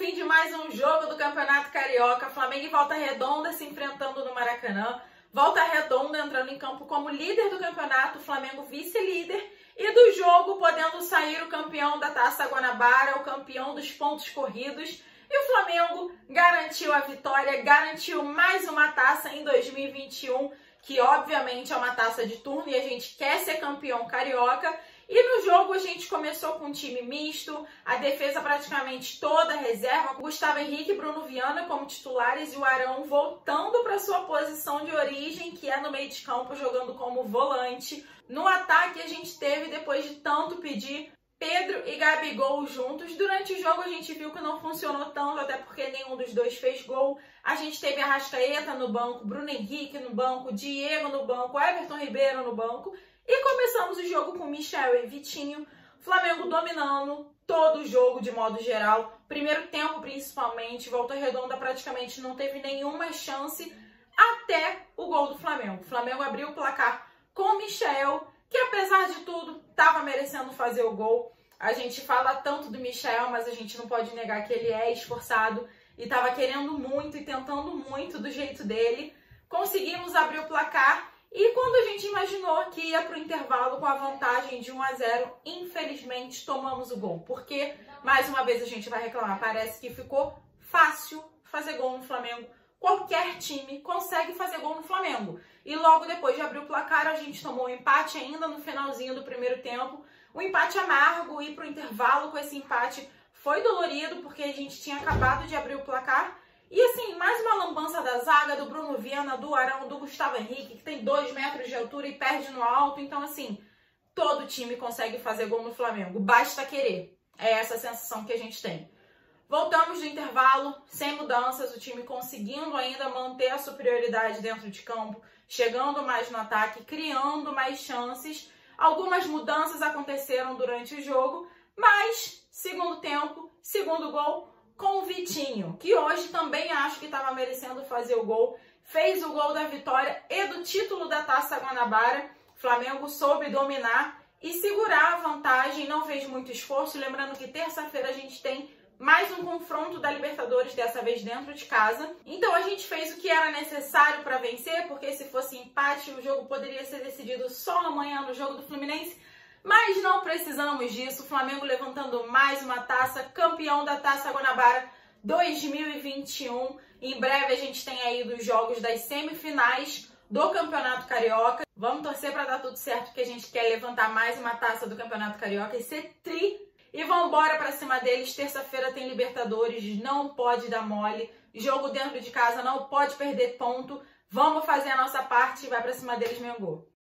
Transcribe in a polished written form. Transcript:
fim de mais um jogo do Campeonato Carioca. Flamengo e Volta Redonda se enfrentando no Maracanã. Volta Redonda entrando em campo como líder do campeonato, Flamengo vice-líder. E do jogo podendo sair o campeão da Taça Guanabara, o campeão dos pontos corridos. E o Flamengo garantiu a vitória, garantiu mais uma taça em 2021, que obviamente é uma taça de turno e a gente quer ser campeão carioca. E no jogo a gente começou com um time misto, a defesa praticamente toda reserva, Gustavo Henrique e Bruno Viana como titulares e o Arão voltando para sua posição de origem, que é no meio de campo, jogando como volante. No ataque a gente teve, depois de tanto pedir, Pedro e Gabigol juntos. Durante o jogo a gente viu que não funcionou tanto, até porque nenhum dos dois fez gol. A gente teve Arrascaeta no banco, Bruno Henrique no banco, Diego no banco, Everton Ribeiro no banco. E começamos o jogo com Michel e Vitinho, Flamengo dominando todo o jogo de modo geral. Primeiro tempo principalmente, Volta Redonda praticamente não teve nenhuma chance até o gol do Flamengo. O Flamengo abriu o placar com o Michel, que apesar de tudo estava merecendo fazer o gol. A gente fala tanto do Michel, mas a gente não pode negar que ele é esforçado e estava querendo muito e tentando muito do jeito dele. Conseguimos abrir o placar. E quando a gente imaginou que ia para o intervalo com a vantagem de 1-0, infelizmente tomamos o gol. Porque, mais uma vez a gente vai reclamar, parece que ficou fácil fazer gol no Flamengo. Qualquer time consegue fazer gol no Flamengo. E logo depois de abrir o placar, a gente tomou um empate ainda no finalzinho do primeiro tempo. Um empate amargo, ir para o intervalo com esse empate foi dolorido, porque a gente tinha acabado de abrir o placar. E assim, mais uma lambança da zaga, do Bruno Viana, do Arão, do Gustavo Henrique, que tem 2 metros de altura e perde no alto. Então assim, todo time consegue fazer gol no Flamengo, basta querer. É essa a sensação que a gente tem. Voltamos do intervalo, sem mudanças, o time conseguindo ainda manter a superioridade dentro de campo, chegando mais no ataque, criando mais chances. Algumas mudanças aconteceram durante o jogo, mas segundo tempo, segundo gol, com o Vitinho, que hoje também acho que estava merecendo fazer o gol, fez o gol da vitória e do título da Taça Guanabara. Flamengo soube dominar e segurar a vantagem, não fez muito esforço. Lembrando que terça-feira a gente tem mais um confronto da Libertadores, dessa vez dentro de casa. Então a gente fez o que era necessário para vencer, porque se fosse empate o jogo poderia ser decidido só amanhã no jogo do Fluminense. Mas não precisamos disso, o Flamengo levantando mais uma taça, campeão da Taça Guanabara 2021. Em breve a gente tem aí dos jogos das semifinais do Campeonato Carioca. Vamos torcer para dar tudo certo, que a gente quer levantar mais uma taça do Campeonato Carioca e ser tri. E vamos embora para cima deles, terça-feira tem Libertadores, não pode dar mole. Jogo dentro de casa, não pode perder ponto. Vamos fazer a nossa parte e vai para cima deles, Mengô.